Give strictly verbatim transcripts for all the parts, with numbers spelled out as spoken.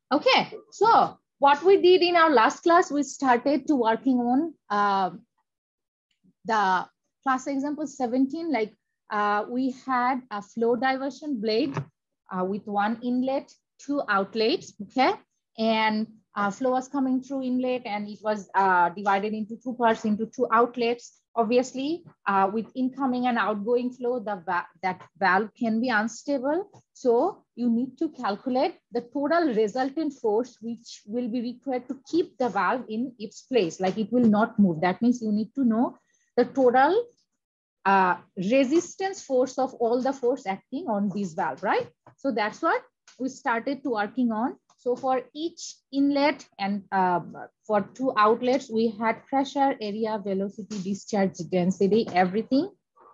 Okay, so what we did in our last class, we started to working on uh, the class example seventeen, like uh, we had a flow diversion blade uh, with one inlet, two outlets, okay? And uh, flow was coming through inlet and it was uh, divided into two parts, into two outlets. Obviously, uh, with incoming and outgoing flow, the va that valve can be unstable. So you need to calculate the total resultant force, which will be required to keep the valve in its place, like it will not move. That means you need to know the total uh, resistance force of all the force acting on this valve, right? So that's what we started to working on. So for each inlet and uh, for two outlets, we had pressure, area, velocity, discharge density, everything.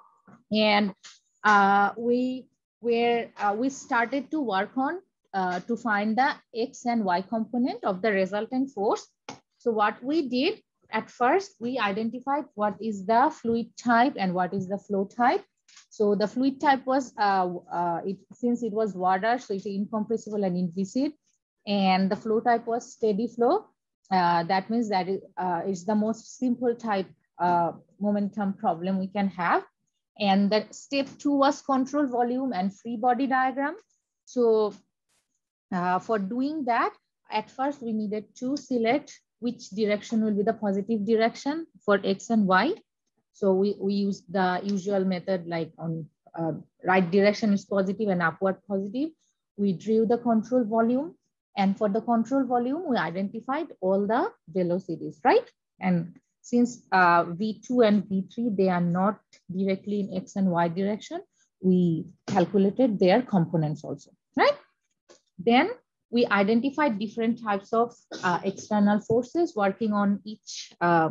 And uh, we were uh, we started to work on uh, to find the X and Y component of the resultant force. So what we did, at first, we identified what is the fluid type and what is the flow type. So the fluid type was, uh, uh, it, since it was water, so it's incompressible and inviscid. And the flow type was steady flow. Uh, that means that it, uh, it's the most simple type uh, momentum problem we can have. And that step two was control volume and free body diagram. So uh, for doing that, at first we needed to select which direction will be the positive direction for X and Y. So we, we used the usual method, like on uh, right direction is positive and upward positive. We drew the control volume. And for the control volume, we identified all the velocities, right? And since uh, V two and V three, they are not directly in X and Y direction, we calculated their components also, right? Then we identified different types of uh, external forces working on each, uh,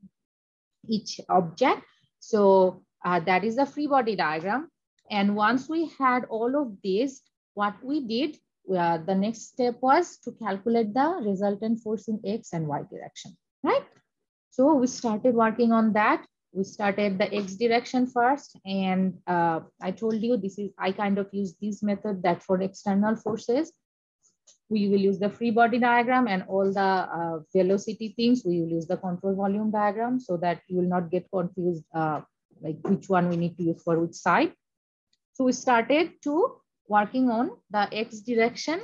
each object. So uh, that is the free body diagram. And once we had all of these, what we did, uh, the next step was to calculate the resultant force in X and Y direction, right? So we started working on that. We started the X direction first. And uh, I told you this is, I kind of use this method that for external forces, we will use the free body diagram, and all the uh, velocity things, we will use the control volume diagram, so that you will not get confused, uh, like which one we need to use for which side. So we started to working on the X direction.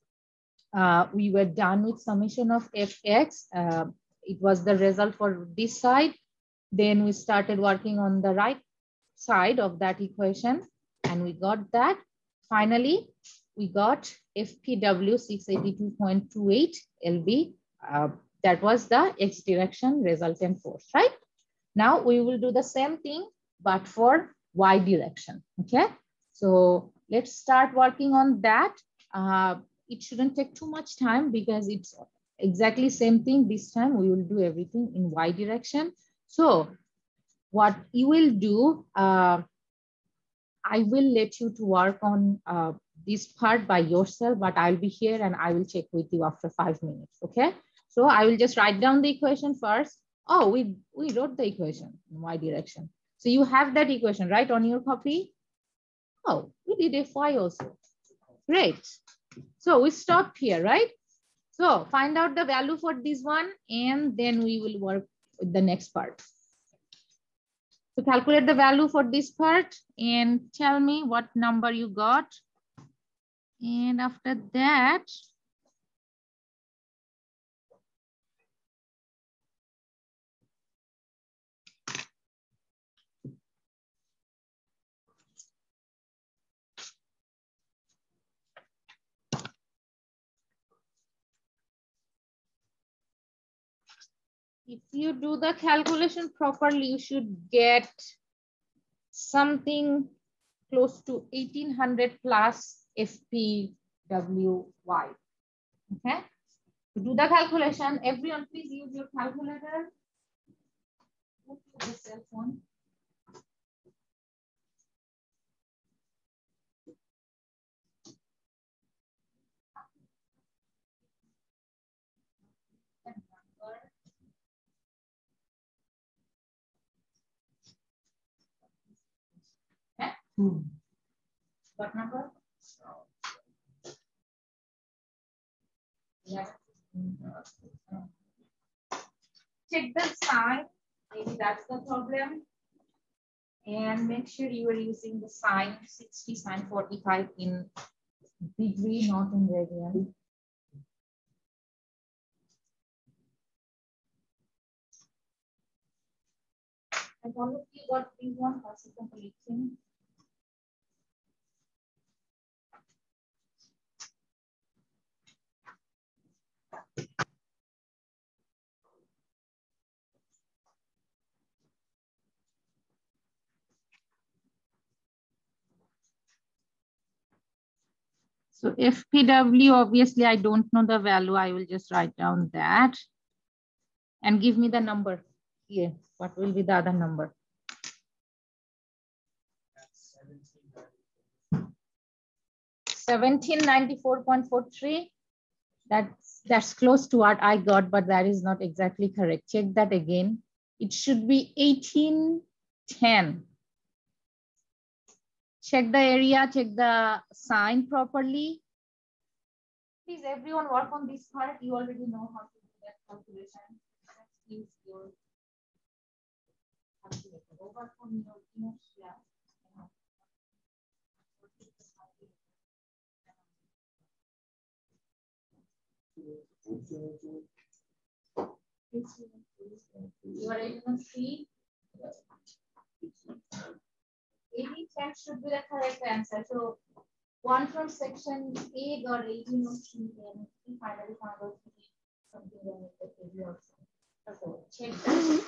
Uh, we were done with summation of Fx. Uh, it was the result for this side. Then we started working on the right side of that equation, and we got that. Finally, we got F P W six eighty-two point two eight L B. Uh, that was the X direction resultant force, right? Now we will do the same thing, but for Y direction, okay? So let's start working on that. Uh, it shouldn't take too much time because it's exactly same thing. This time we will do everything in Y direction. So what you will do, uh, I will let you to work on uh, this part by yourself, but I'll be here and I will check with you after five minutes, okay? So I will just write down the equation first. Oh, we, we wrote the equation in Y direction. So you have that equation, right, on your copy? Oh, we did F Y also. Great. So we stop here, right? So find out the value for this one, and then we will work with the next part. So calculate the value for this part and tell me what number you got. And after that, if you do the calculation properly, you should get something close to eighteen hundred plus F P W Y. Okay. To do the calculation, everyone please use your calculator. The cell phone. Okay. Hmm. What number? Check the sign, maybe that's the problem. And make sure you are using the sine sixty, sine forty-five in degree, not in radian. And all of you got these one process completing. So F P W, obviously I don't know the value. I will just write down that and give me the number here. What will be the other number? seventeen ninety-four point four three. That's, that's close to what I got, but that is not exactly correct. Check that again. It should be eighteen ten. Check the area, check the sign properly. Please, everyone work on this part. You already know how to do that calculation. Use your calculator. Over from your notes, yeah. You are able to see. eighteen ten should be the correct answer. So one from section A got eighteen of three, and we finally found out something wrong with the table also. So check that.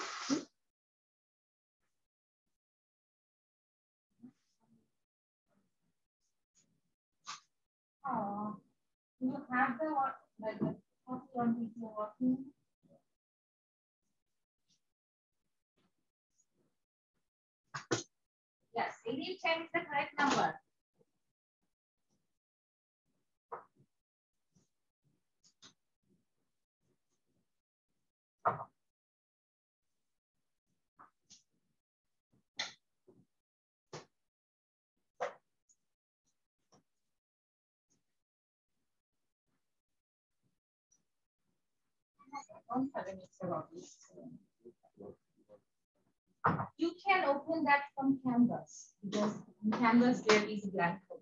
Oh, you have the what like the copy on which you're working. Yes, eighteen ten is the correct number. Don't have any about this. You can open that from Canvas because in Canvas there is a blank code.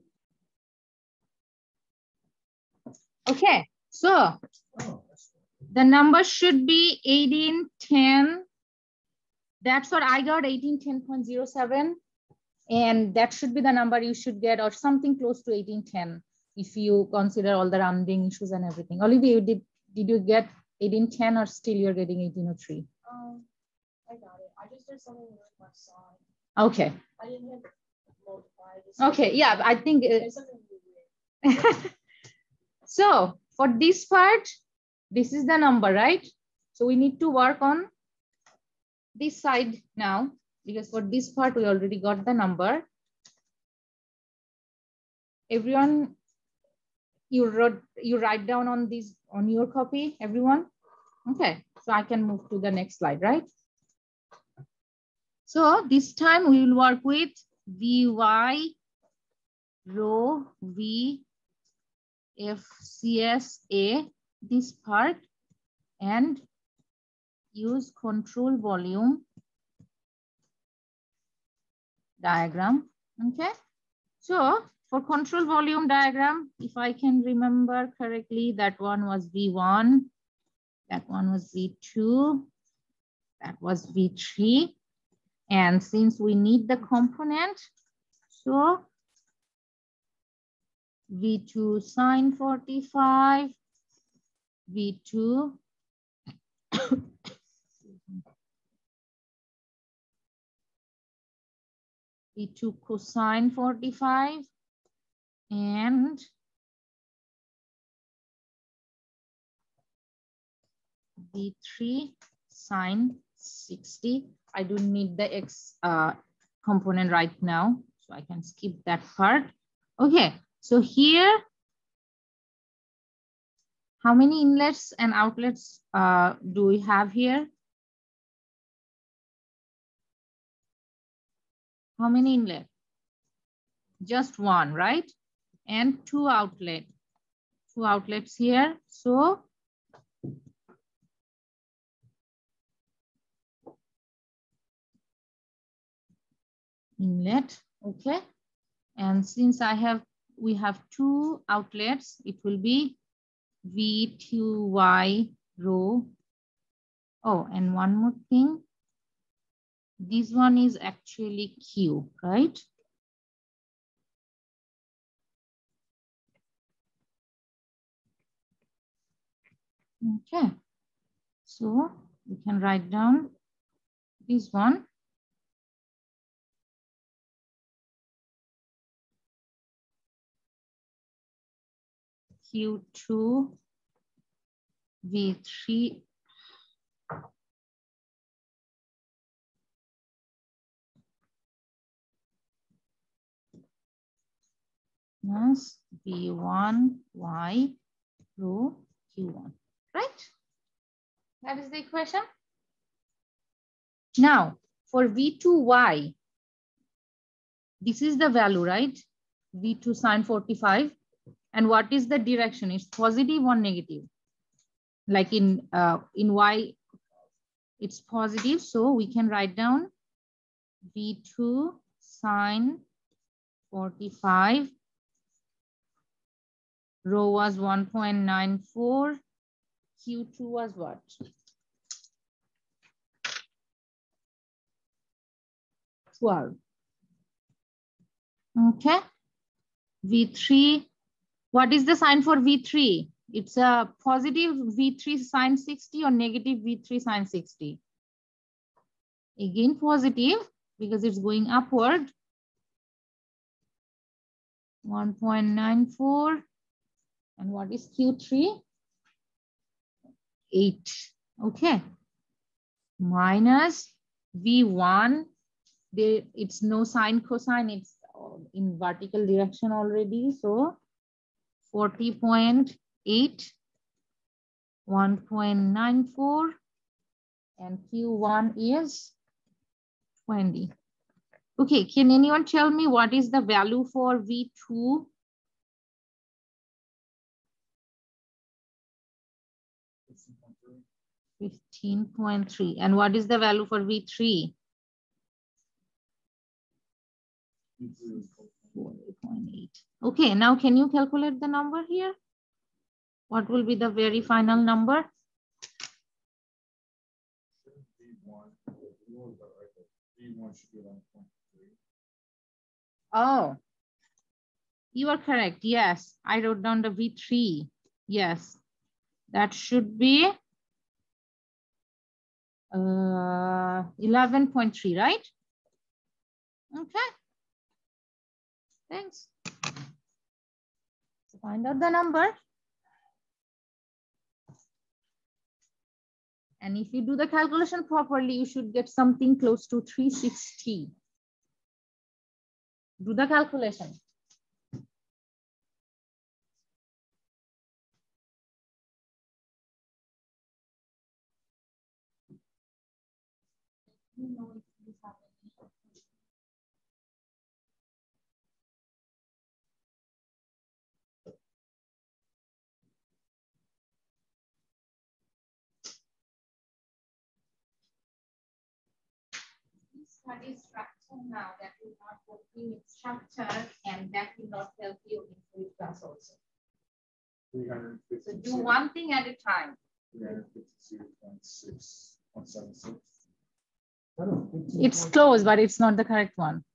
Okay, so the number should be eighteen ten. That's what I got, eighteen ten point zero seven. And that should be the number you should get, or something close to eighteen ten if you consider all the rounding issues and everything. Olivia, did, did you get eighteen ten or still you're getting eighteen oh three? Um, I got it. I just did something with my sign. Okay. I didn't have multiply. Okay, yeah, I think. Uh, so for this part, this is the number, right? So we need to work on this side now, because for this part, we already got the number. Everyone, you wrote, you write down on this, on your copy, everyone? Okay, so I can move to the next slide, right? So this time we will work with Vy, rho, V, F, C, S, A, this part, and use control volume diagram, okay? So for control volume diagram, if I can remember correctly, that one was V one, that one was V two, that was V three. And since we need the component, so V two sine forty-five, V two, V two cosine forty-five, and V three sine sixty. I don't need the X uh, component right now, so I can skip that part. Okay, so here, how many inlets and outlets uh, do we have here? How many inlet? Just one, right? And two outlet, two outlets here. So inlet. Okay. And since I have, we have two outlets, it will be V two Y rho. Oh, and one more thing. This one is actually Q, right? Okay. So we can write down this one. Q two V three plus V one Y rho Q one, right? That is the equation. Now for V two Y, this is the value, right? V two sine forty-five. And what is the direction? It's positive or negative? Like in, uh, in Y, it's positive. So we can write down V two sine forty-five. Rho was one point nine four. Q two was what? twelve. Okay. V three. What is the sign for V three? It's a positive V three sine sixty or negative V three sine sixty. Again, positive because it's going upward. one point nine four. And what is Q three? eight. Okay. Minus V one. There, it's no sine cosine. It's in vertical direction already. So forty point eight. one point nine four. And Q one is twenty. Okay, can anyone tell me what is the value for V two? fifteen point three. And what is the value for V three? forty point eight. Okay, now can you calculate the number here? What will be the very final number? Oh, you are correct. Yes, I wrote down the V three. Yes, that should be uh, eleven point three, right? Okay. Thanks. So find out the number. And if you do the calculation properly, you should get something close to three sixty. Do the calculation. Study structure now, that will not help you in structure, and that will not help you in fluid class also. So do one thing at a time. three hundred fifty-two point six one seven six. It's close, but it's not the correct one.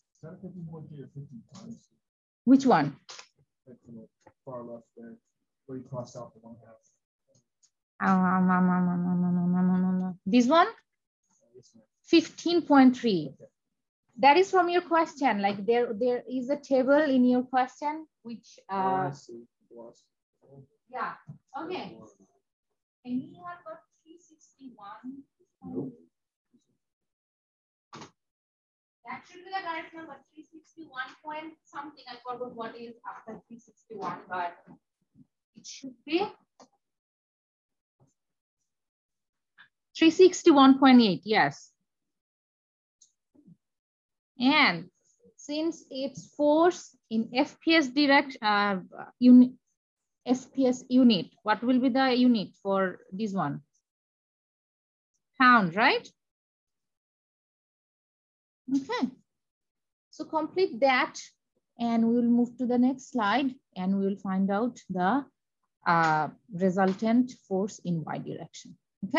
Which one? Far left there, where you crossed out the one half. Um, um, um, um, um, um, um, um, um. This one? fifteen point three. That is from your question. Like there, there is a table in your question, which uh, Oh, yeah. Okay. Anyone got three sixty-one? Nope. That should be the correct number, three sixty-one point something. I forgot what is after three sixty-one, but it should be three sixty-one point eight. Yes. And since it's force in F P S direct uh, unit, F P S unit, what will be the unit for this one? Pound, right? Okay. So complete that and we will move to the next slide and we will find out the uh, resultant force in y direction, okay?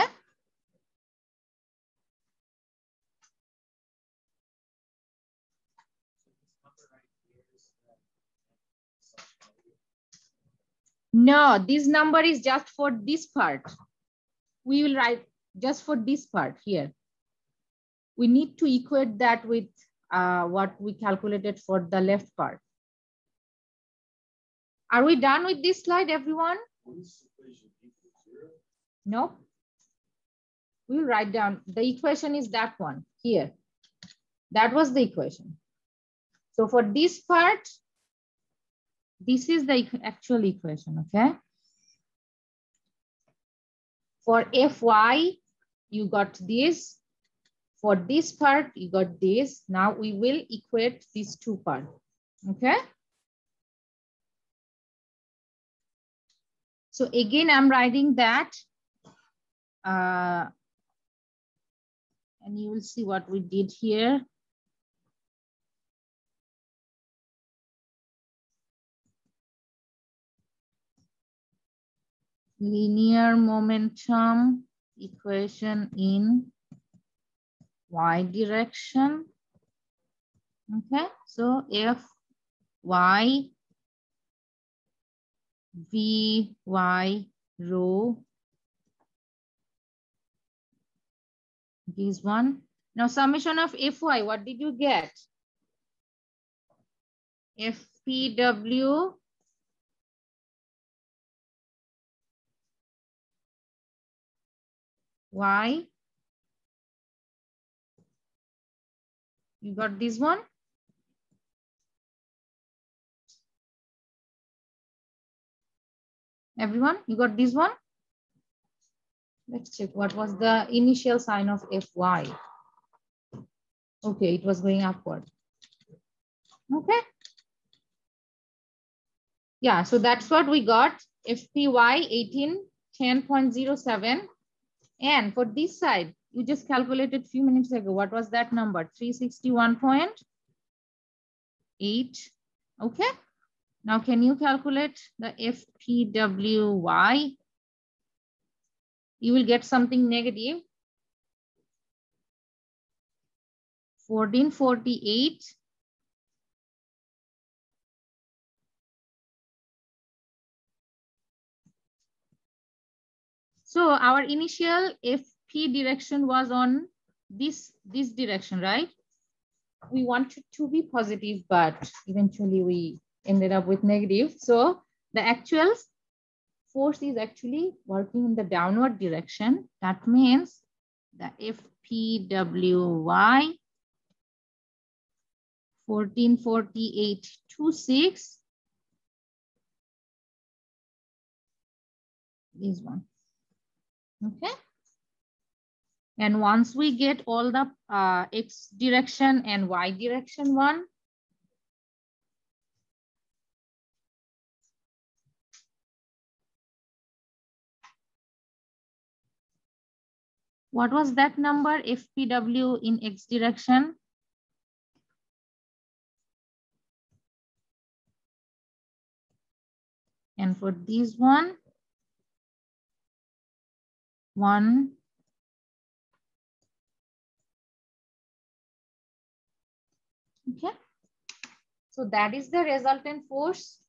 No, this number is just for this part. We will write just for this part here. We need to equate that with uh, what we calculated for the left part. Are we done with this slide, everyone? No. We'll write down. The equation is that one here. That was the equation. So for this part, this is the actual equation, okay? For F Y, you got this. For this part, you got this. Now we will equate these two parts, okay? So again, I'm writing that. Uh, and you will see what we did here. Linear momentum equation in y direction. Okay, so F y v y rho, this one. Now summation of F y, what did you get? F P W y. You got this one? Everyone, you got this one? Let's check what was the initial sign of F Y. Okay, it was going upward. Okay. Yeah, so that's what we got. F P Y eighteen ten point zero seven. And for this side, you just calculated a few minutes ago. What was that number? three sixty-one point eight. Okay. Now, can you calculate the F P W Y? You will get something negative. fourteen forty-eight. So our initial F P direction was on this, this direction, right? We wanted to be positive, but eventually we ended up with negative. So the actual force is actually working in the downward direction. That means the F P W Y fourteen forty-eight point two six, this one. Okay. And once we get all the uh, X direction and Y direction one, what was that number? F P W in X direction? And for this one, one. Okay. So that is the resultant force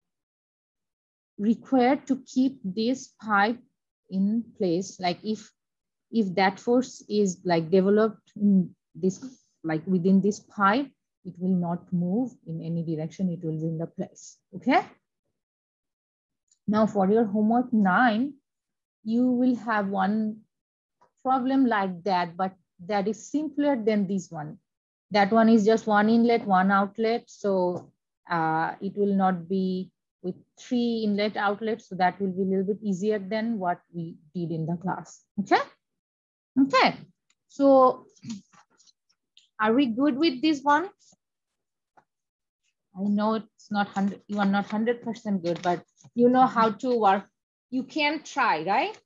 required to keep this pipe in place. Like if, if that force is like developed in this, like within this pipe, it will not move in any direction. It will be in the place. Okay. Now for your homework nine, you will have one problem like that, but that is simpler than this one. That one is just one inlet, one outlet. So uh, it will not be with three inlet outlets. So that will be a little bit easier than what we did in the class. Okay. Okay. So are we good with this one? I know it's not one hundred, you are not one hundred percent good, but you know how to work. You can try, right?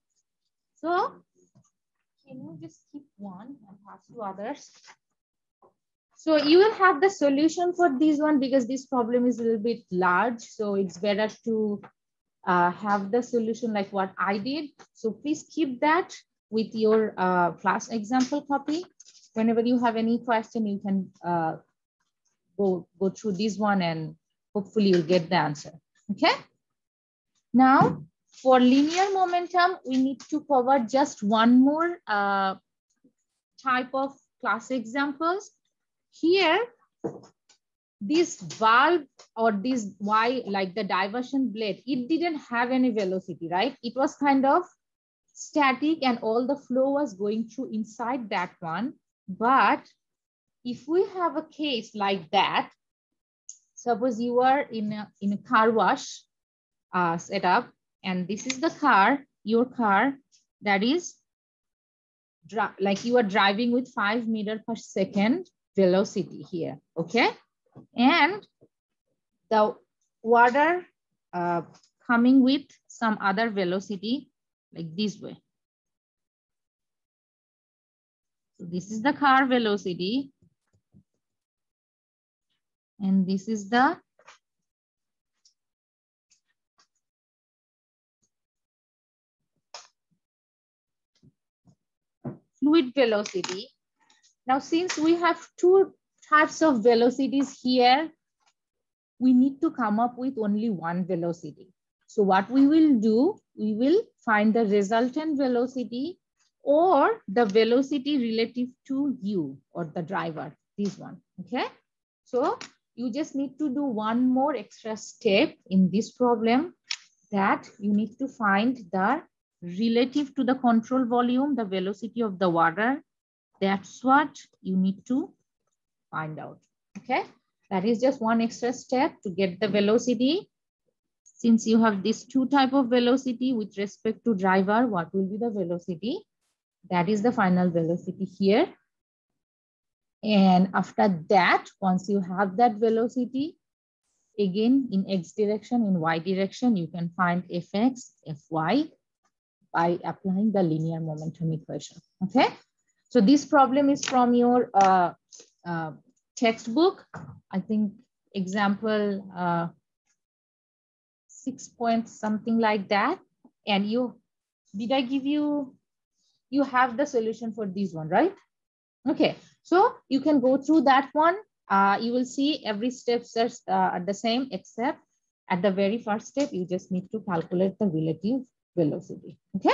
So can you just keep one and pass to others? So you will have the solution for this one because this problem is a little bit large. So it's better to uh, have the solution like what I did. So please keep that with your uh, class example copy. Whenever you have any question, you can uh, go, go through this one and hopefully you'll get the answer, okay? Now, for linear momentum, we need to cover just one more uh, type of class examples. Here, this valve or this Y, like the diversion blade, it didn't have any velocity, right? It was kind of static and all the flow was going through inside that one. But if we have a case like that, suppose you are in a, in a car wash uh, setup, and this is the car, your car, that is like you are driving with five meter per second velocity here, okay? And the water uh, coming with some other velocity like this way. So this is the car velocity. And this is the fluid velocity. Now, since we have two types of velocities here, we need to come up with only one velocity. So what we will do, we will find the resultant velocity or the velocity relative to you or the driver, this one, okay? So you just need to do one more extra step in this problem, that you need to find the relative to the control volume, the velocity of the water. That's what you need to find out, okay? That is just one extra step to get the velocity. Since you have these two type of velocity with respect to driver, what will be the velocity? That is the final velocity here. And after that, once you have that velocity, again in X direction, in Y direction, you can find Fx, Fy by applying the linear momentum equation, okay? So this problem is from your uh, uh, textbook, I think example uh, six points, something like that. And you, did I give you, you have the solution for this one, right? Okay, so you can go through that one. Uh, you will see every step is uh, the same, except at the very first step, you just need to calculate the relative velocity, okay?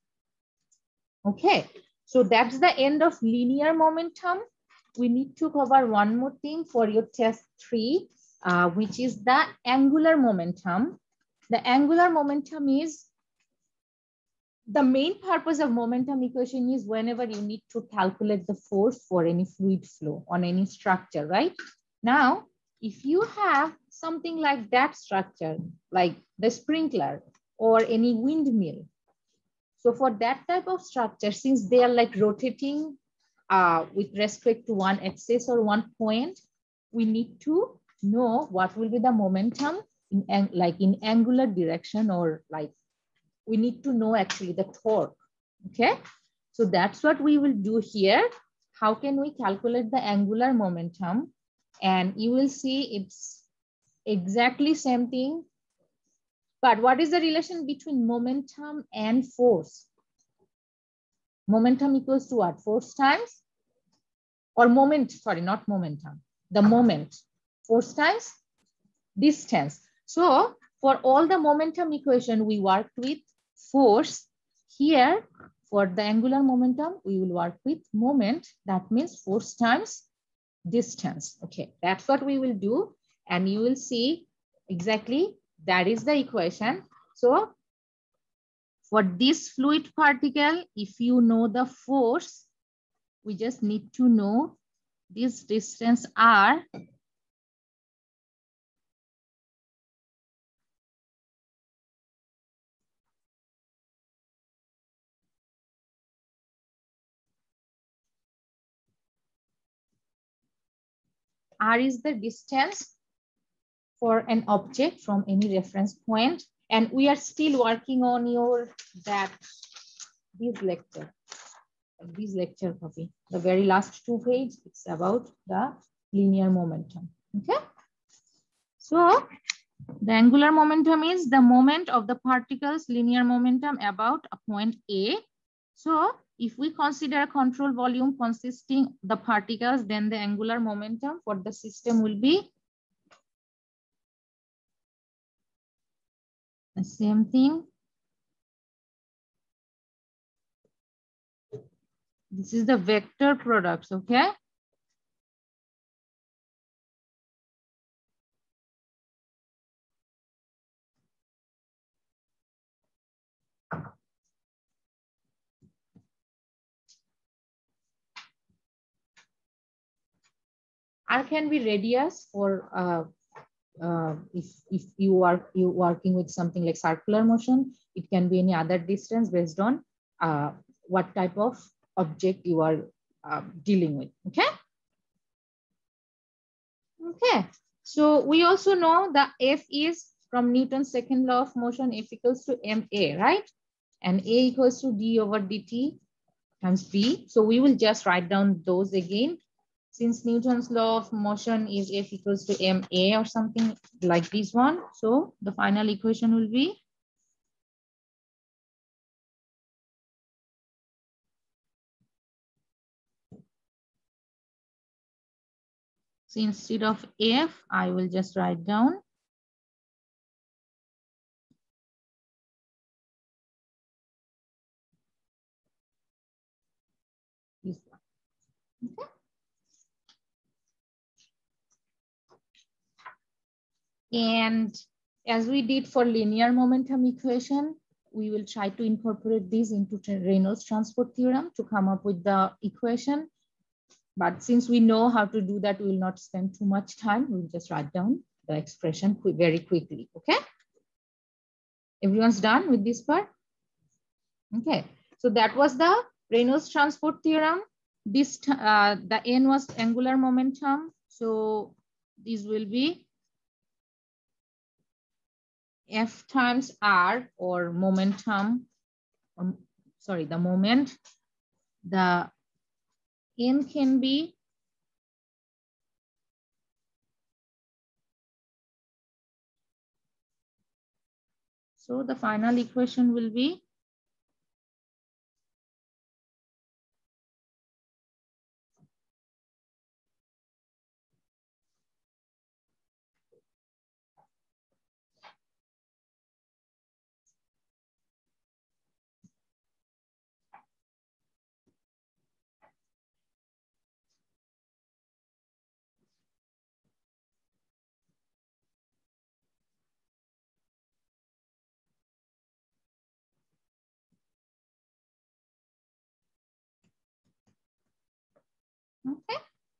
Okay, so that's the end of linear momentum. We need to cover one more thing for your test three, uh, which is the angular momentum. The angular momentum is, the main purpose of momentum equation is whenever you need to calculate the force for any fluid flow on any structure, right? Now, if you have something like that structure, like the sprinkler or any windmill, so for that type of structure, since they are like rotating uh, with respect to one axis or one point, we need to know what will be the momentum in like in angular direction, or like we need to know actually the torque, okay? So that's what we will do here. How can we calculate the angular momentum? And you will see it's exactly same thing. But what is the relation between momentum and force? Momentum equals to what? Force times? Or moment, sorry, not momentum. The moment. Force times distance. So for all the momentum equation, we worked with force. Here, for the angular momentum, we will work with moment. That means force times distance. Okay, that's what we will do. And you will see exactly that is the equation. So for this fluid particle, if you know the force, we just need to know this distance R. R is the distance for an object from any reference point. And we are still working on your, that, this lecture, this lecture copy. The very last two pages, it's about the linear momentum. Okay. So the angular momentum is the moment of the particle's linear momentum about a point A. So if we consider a control volume consisting the particles, then the angular momentum for the system will be the same thing. This is the vector products, okay? R can be radius for uh, uh, if if you are you working with something like circular motion. It can be any other distance based on uh, what type of object you are uh, dealing with. Okay. Okay. So we also know that F is from Newton's second law of motion. F equals to ma, right? And A equals to d over dt times b. So we will just write down those again. Since Newton's law of motion is F equals to ma or something like this one. So the final equation will be so instead of F, I will just write down this one. Okay. And as we did for linear momentum equation, we will try to incorporate this into Reynolds transport theorem to come up with the equation. But since we know how to do that, we will not spend too much time. We'll just write down the expression very quickly, okay? Everyone's done with this part? Okay, so that was the Reynolds transport theorem. This, uh, the N was angular momentum. So this will be F times R or momentum, um, sorry, the moment. The N can be so the final equation will be okay.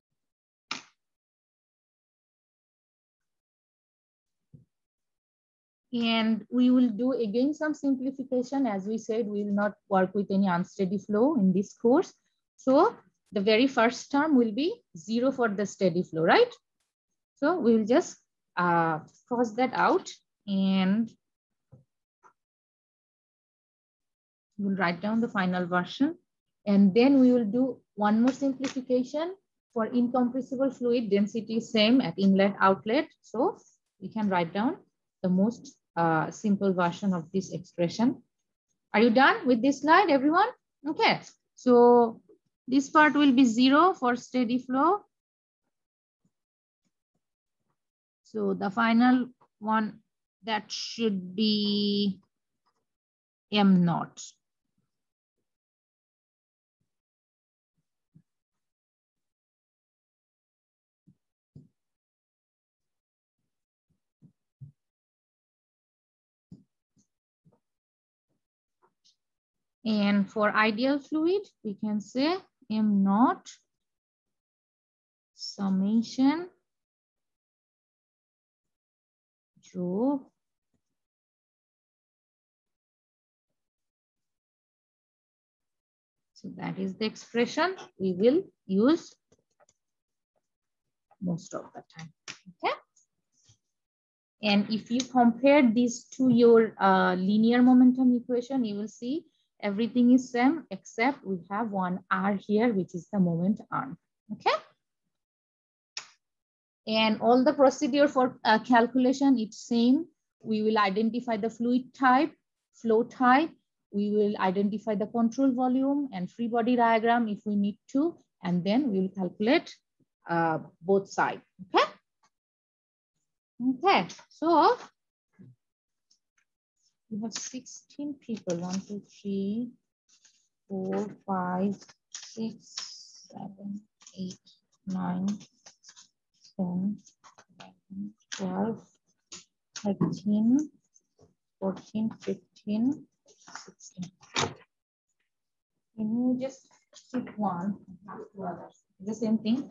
And we will do again some simplification. As we said, we will not work with any unsteady flow in this course. So the very first term will be zero for the steady flow, right? So we will just uh, cross that out and we'll write down the final version. And then we will do one more simplification. For incompressible fluid, density is same at inlet outlet. So we can write down the most uh, simple version of this expression. Are you done with this slide, everyone? Okay, so this part will be zero for steady flow. So the final one, that should be m naught. And for ideal fluid, we can say m naught summation rho so that is the expression we will use most of the time. Okay. And if you compare these to your uh, linear momentum equation, you will see everything is same except we have one R here, which is the moment arm. Okay. And all the procedure for uh, calculation, it's same. We will identify the fluid type, flow type. We will identify the control volume and free body diagram if we need to, and then we will calculate uh, both sides, okay? Okay, so we have sixteen people, one, two, three, four, five, six, seven, eight, nine, ten, eleven, twelve, thirteen, fourteen, fifteen, sixteen. Can you just pick one and have two others? The same thing.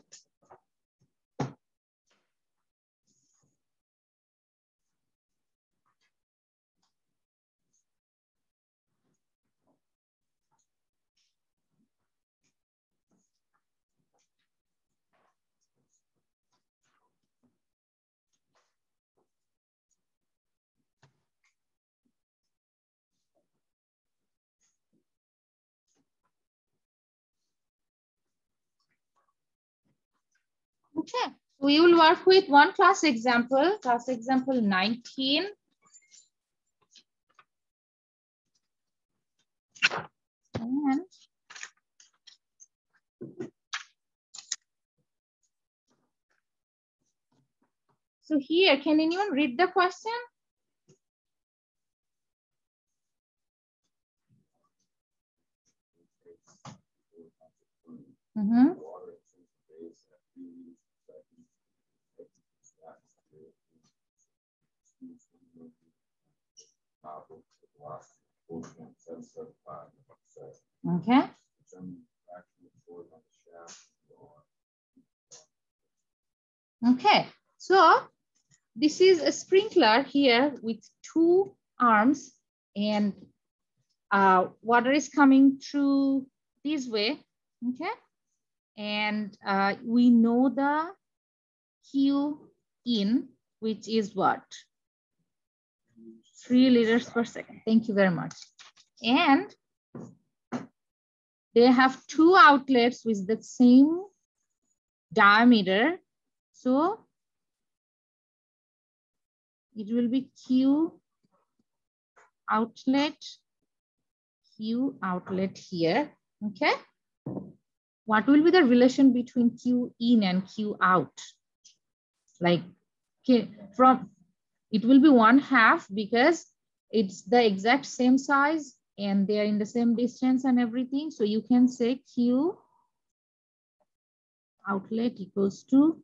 Okay, we will work with one class example, class example nineteen. And so here, can anyone read the question? Mm-hmm. Okay. Okay, so this is a sprinkler here with two arms, and uh, water is coming through this way, okay? And uh, we know the Q in, which is what? Three liters per second. Thank you very much. And they have two outlets with the same diameter. So it will be Q outlet, Q outlet here, okay? What will be the relation between Q in and Q out? Like, okay, from, it will be one half because it's the exact same size and they are in the same distance and everything. So you can say Q outlet equals to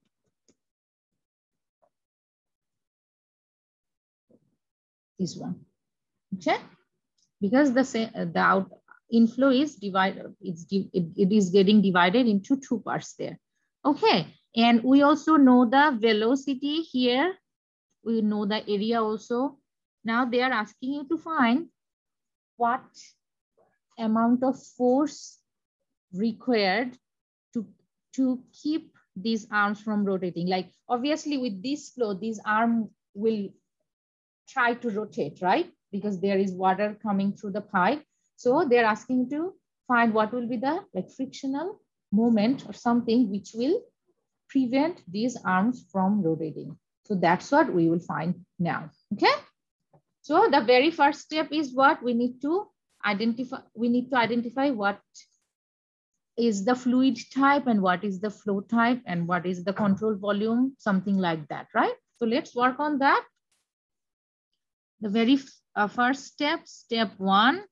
this one, okay? Because the same, the out inflow is divided, it's it, it is getting divided into two parts there, okay? And we also know the velocity here. We know the area also. Now they are asking you to find what amount of force required to, to keep these arms from rotating. Like obviously with this flow, this arm will try to rotate, right? Because there is water coming through the pipe. So they're asking to find what will be the like frictional moment or something which will prevent these arms from rotating. So that's what we will find now, okay? So the very first step is what we need to identify. We need to identify what is the fluid type and what is the flow type and what is the control volume, something like that, right? So let's work on that. The very uh, first step, step one,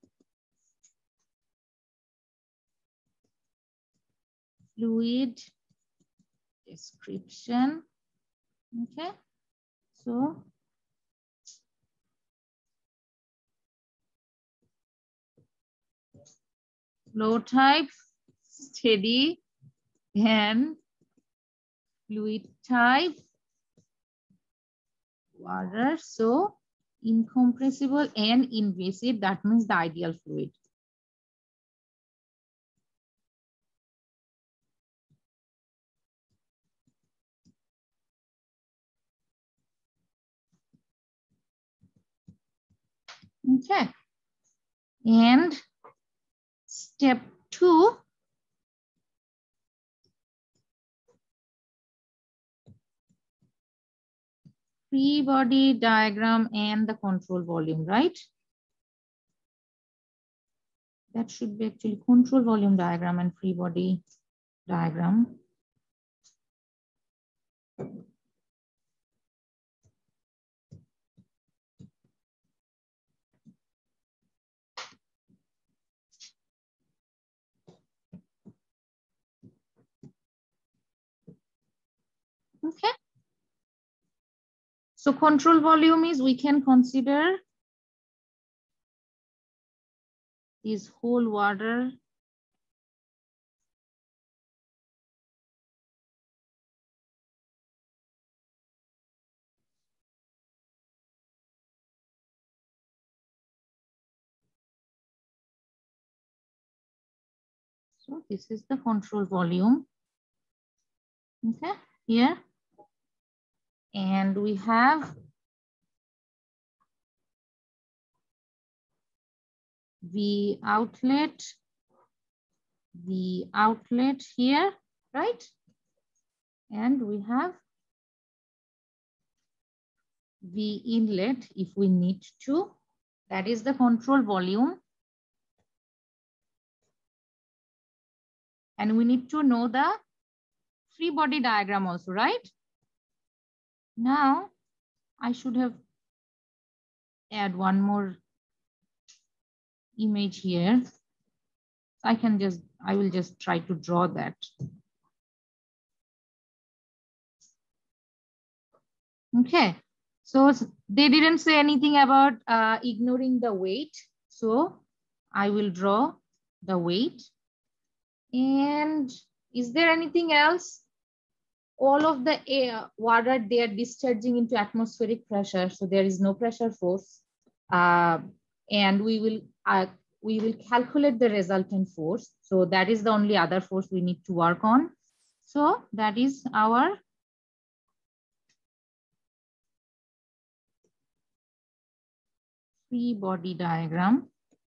fluid description, okay? So flow type, steady, and fluid type, water. So incompressible and invasive, that means the ideal fluid. Okay. And step two, free body diagram and the control volume, right? That should be actually control volume diagram and free body diagram. Okay. So control volume is, we can consider is whole water so this is the control volume, okay, here. And we have the outlet, the outlet here, right? And we have the inlet if we need to. That is the control volume. And we need to know the free body diagram also, right? Now, I should have add one more image here. I can just, I will just try to draw that. Okay, so they didn't say anything about uh, ignoring the weight. So I will draw the weight. And is there anything else? All of the air, water, they are discharging into atmospheric pressure. So there is no pressure force. Uh, and we will, uh, we will calculate the resultant force. So that is the only other force we need to work on. So that is our free body diagram.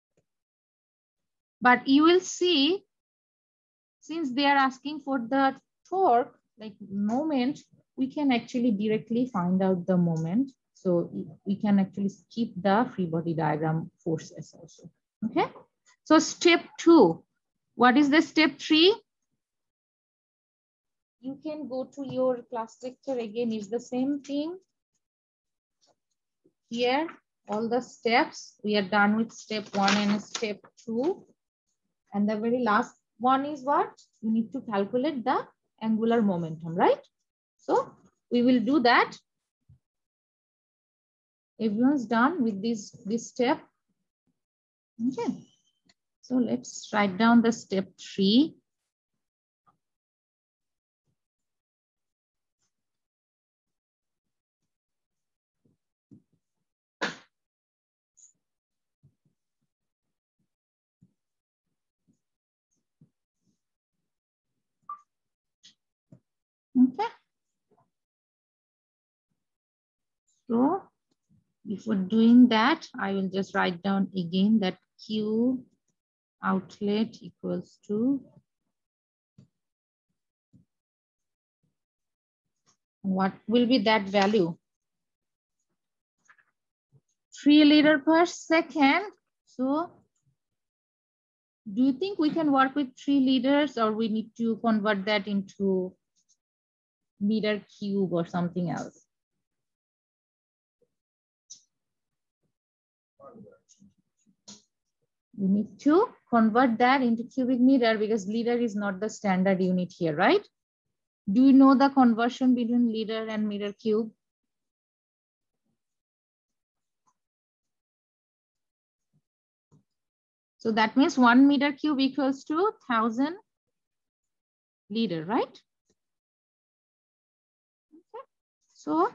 But you will see, since they are asking for the torque, like moment, we can actually directly find out the moment. So we can actually skip the free body diagram forces also. Okay. So step two, what is the step three? You can go to your class lecture again, is the same thing. Here, all the steps, we are done with step one and step two. And the very last one is what? You need to calculate the angular momentum, right? So we will do that. Everyone's done with this, this step. Okay. So let's write down the step three. Okay. So before doing that, I will just write down again that Q outlet equals to, what will be that value? three liter per second. So do you think we can work with three liters, or we need to convert that into meter cube or something else? We need to convert that into cubic meter because liter is not the standard unit here, right? Do you know the conversion between liter and meter cube? So that means one meter cube equals to one thousand liter, right? Okay. So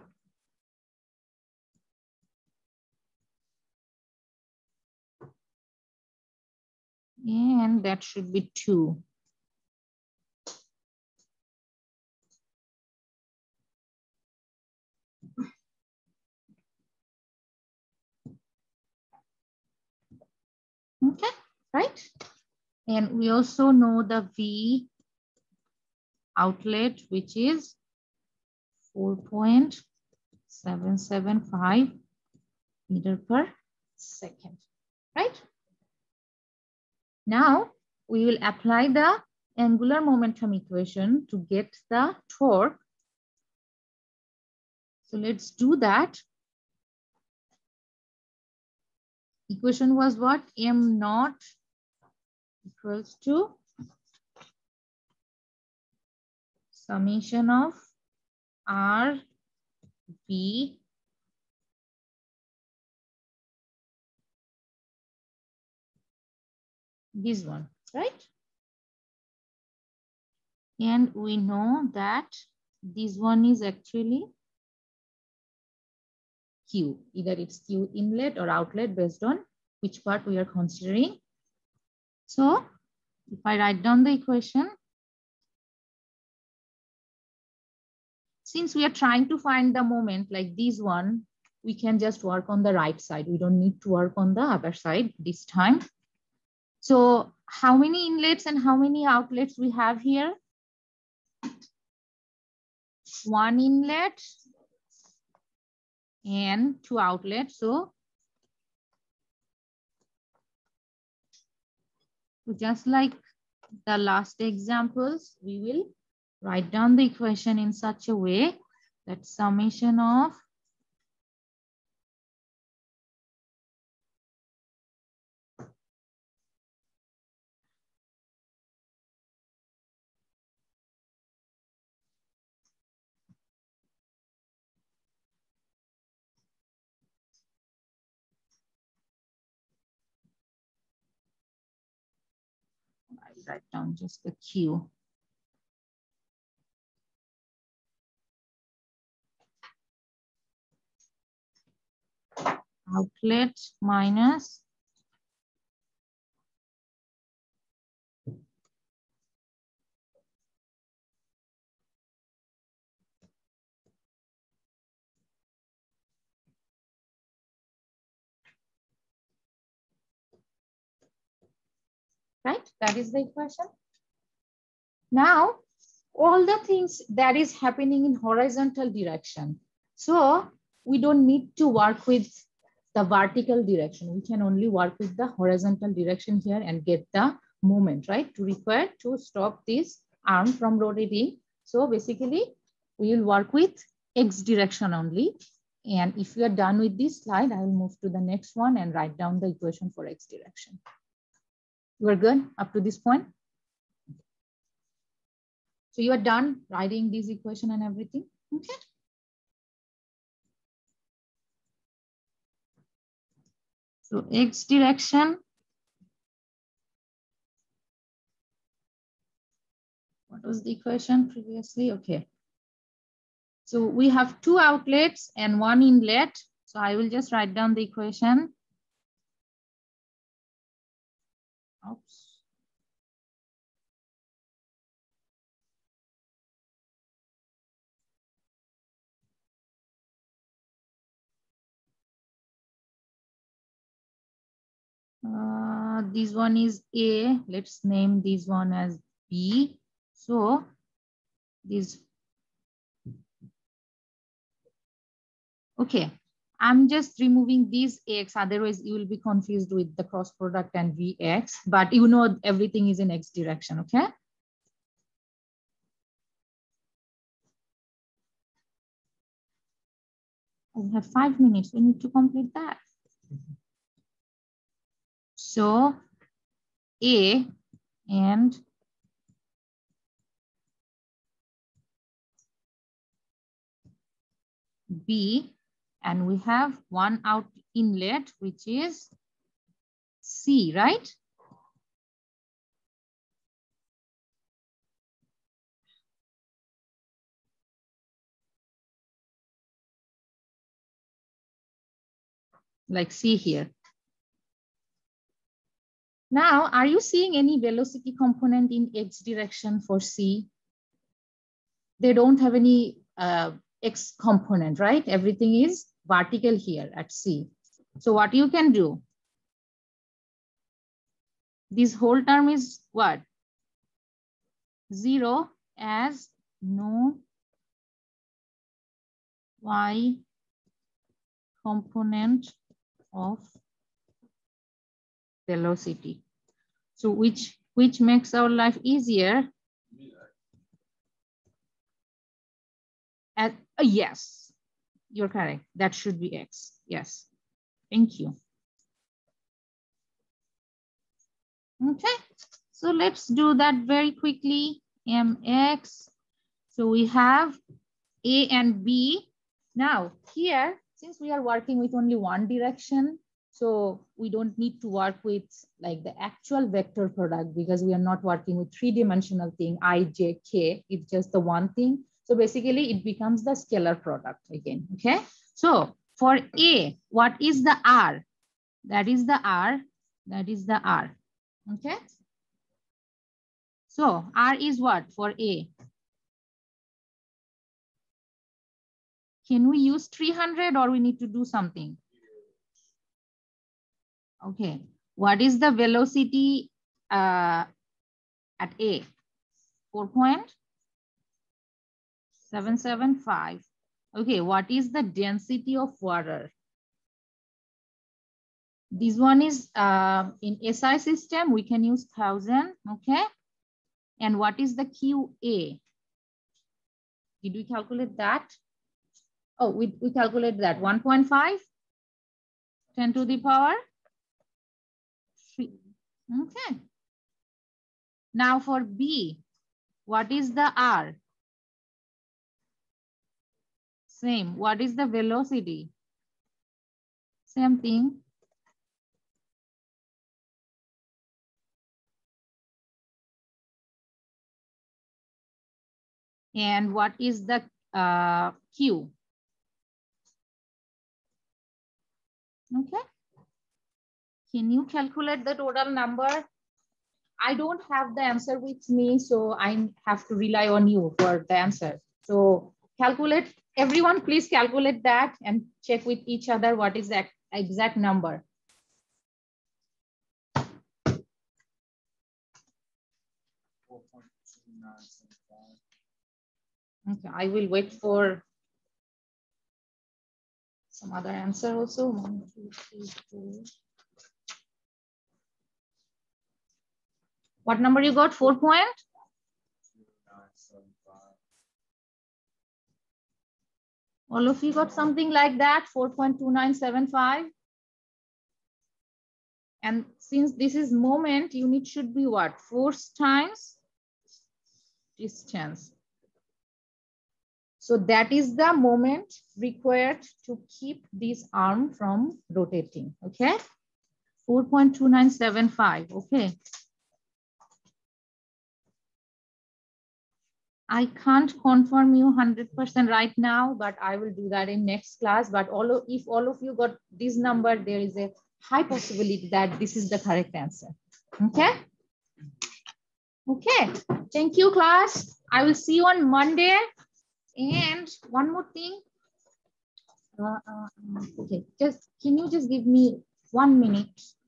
and that should be two. Okay, right? And we also know the V outlet, which is four point seven seven five meter per second, right? Now we will apply the angular momentum equation to get the torque. So let's do that. Equation was what? M naught equals to summation of R V this one, right? And we know that this one is actually Q, either it's Q inlet or outlet based on which part we are considering. So if I write down the equation, since we are trying to find the moment like this one, we can just work on the right side. We don't need to work on the other side this time. So how many inlets and how many outlets we have here? One inlet and two outlets. So, so just like the last examples, we will write down the equation in such a way that summation of I write down just the Q. Outlet minus right? That is the equation. Now, all the things that is happening in horizontal direction. So we don't need to work with the vertical direction. We can only work with the horizontal direction here and get the moment, right? To require to stop this arm from rotating. So basically, we will work with X direction only. And if we are done with this slide, I will move to the next one and write down the equation for X direction. You are good up to this point? So you are done writing this equation and everything, okay? So X direction. What was the equation previously? Okay. So we have two outlets and one inlet. So I will just write down the equation. Oops. Uh, this one is A. Let's name this one as B. So this. Okay. I'm just removing these X, otherwise you will be confused with the cross product and V X, but you know everything is in X direction, okay? We have five minutes, we need to complete that. So A and B, and we have one out inlet, which is C, right? Like C here. Now, are you seeing any velocity component in X direction for C? They don't have any uh, X component, right? Everything is vertical here at C. So what you can do, this whole term is what? Zero as no Y component of velocity. So which, which makes our life easier? At, uh, yes, you're correct. That should be X. Yes. Thank you. Okay. So let's do that very quickly. M X. So we have A and B. Now here, since we are working with only one direction, so we don't need to work with like the actual vector product because we are not working with three-dimensional thing, I, J, K. It's just the one thing. So basically it becomes the scalar product again, okay? So for A, what is the R? That is the R, that is the R, okay? So R is what for A? Can we use three hundred or we need to do something? Okay, what is the velocity uh, at A? four point seven seven five. Okay, what is the density of water? This one is uh, in S I system, we can use one thousand, okay? And what is the Q A? Did we calculate that? Oh, we, we calculate that, one point five, ten to the power three. Okay. Now for B, what is the R? Same. What is the velocity? Same thing. And what is the uh, Q? Okay. Can you calculate the total number? I don't have the answer with me, so I have to rely on you for the answer. So calculate, everyone please calculate that and check with each other what is the exact number. Okay, I will wait for some other answer also. One, two, three, four. What number you got? Four point? All of you got something like that, four point two nine seven five. And since this is moment, unit should be what? Force times distance. So that is the moment required to keep this arm from rotating, okay? four point two nine seven five, okay. I can't confirm you one hundred percent right now, but I will do that in next class. But all of, if all of you got this number, there is a high possibility that this is the correct answer, okay? Okay, thank you class. I will see you on Monday. And one more thing. Uh, uh, okay, just can you just give me one minute?